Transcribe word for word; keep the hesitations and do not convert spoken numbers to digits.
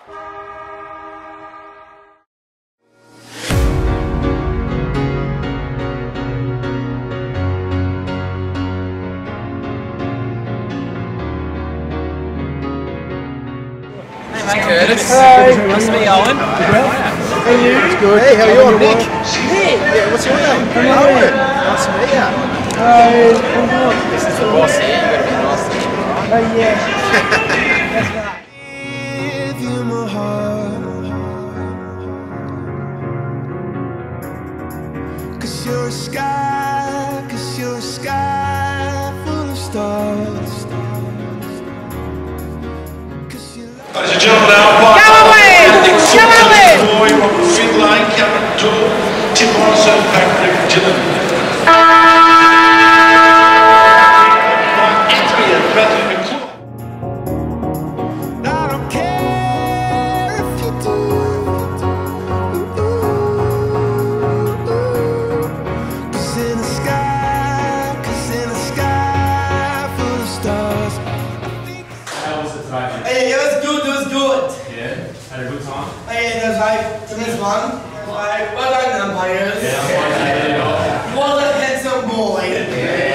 Hey Curtis. Hello. Nice to meet you, Owen. Well, how are you? It's good. Hey, how are you? I'm Nick. Nick. Yeah, what's your name? I'm Owen. Nice to meet you. Hi, I'm good. This is the boss here, you gotta be nice to him, right? Oh yeah. That's right. Give you my heart, 'cause you're a sky, 'cause you're a sky full of stars. Ladies and gentlemen, our fight. Go away! Go away! Boy, Robert Finlay, Cameron Tour, Tim Morrison, Patrick Dillon. Anthony and Matthew McClure. I don't care if you do. Cause in the sky, cause in the sky full of stars. How was it today? Hey, it was good, it was good. Yeah? Had a good time? Hey, there's like, the next one, like, well done, umpires. Yeah, I'm fine. What a handsome boy. Yeah.